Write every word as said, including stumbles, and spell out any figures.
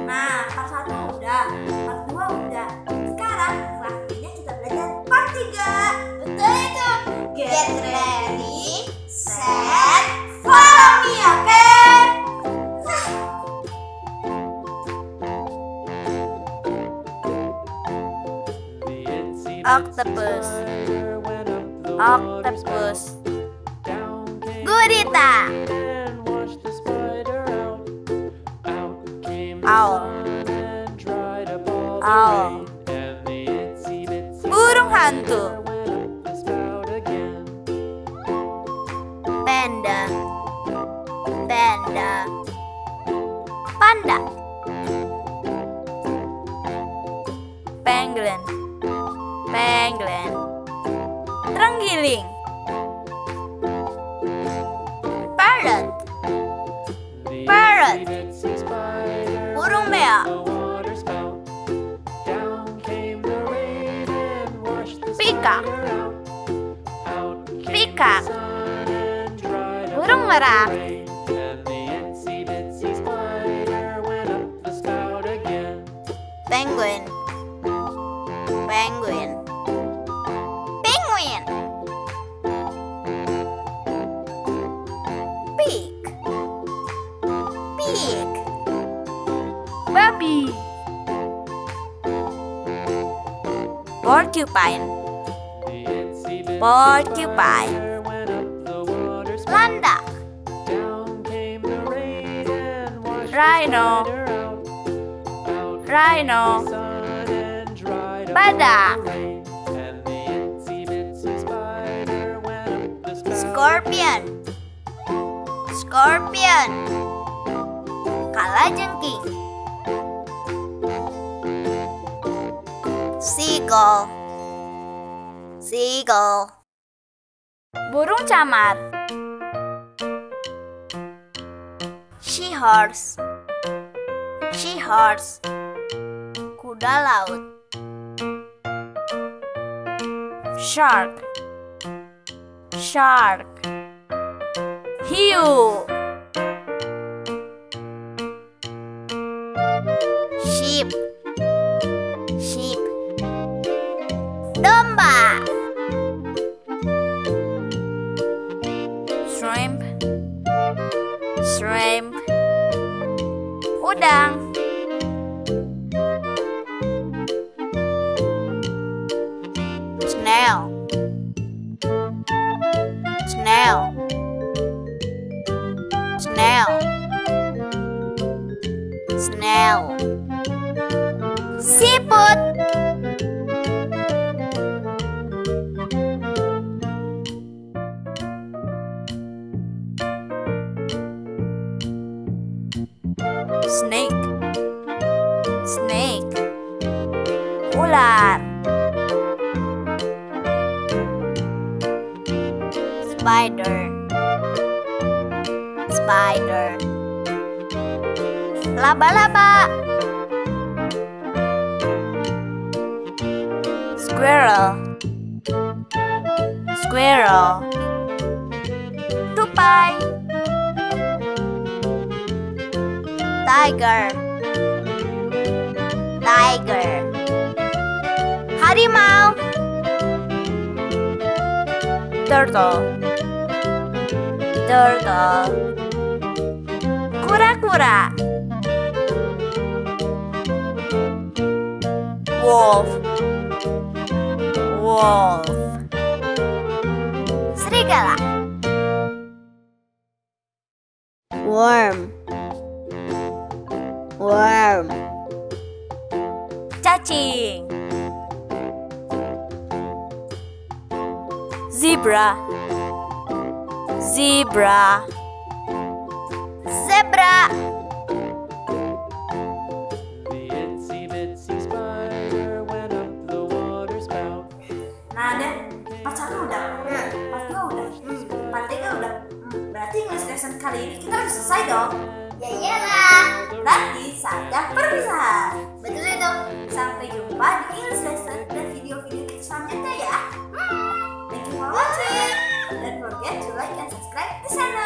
Nah, part satu udah, part dua udah. Sekarang waktunya kita belajar part tiga. Betul itu. Get ready, set, follow me, oke? Octopus. Octopus. Gurita. Owl. Owl. Burung hantu. Panda. Panda. Panda. Penguin. Penguin. Terenggiling. Parrot. Parrot. Burung beo. Peacock. Peacock. Burung merak. Penguin. Penguin. Penguin. Pig. Pig. Babi. Porcupine. Porcupine. Landak. Rhino. Rhino. Badak. Scorpion. Scorpion. Kalajengking. Seagull. Seagull. Burung camar. Seahorse. Seahorse. Kuda laut. Shark. Shark. Hiu. Sheep. Sheep. Domba. Shrimp. Shrimp. Udang. Snail. Snail. Snail. Snail. Siput. Snake. Snake. Ular. Spider. Spider. Laba-laba. Squirrel. Squirrel. Tupai. Tiger. Tiger. Harimau. Turtle. Turtle. Kura-kura. Wolf. Wolf. Serigala. Worm. Worm. Cacing. Zebra. Zebra. Zebra. Nah, deh, part satu udah, part dua udah, part tiga udah. Berarti English lesson kali ini kita udah selesai dong. Ya iyalah. Berarti saatnya perpisahan. Betul itu. Sampai jumpa di English lesson dan video-video kita selanjutnya ya. Thank you for watching. Don't forget to like and subscribe the channel.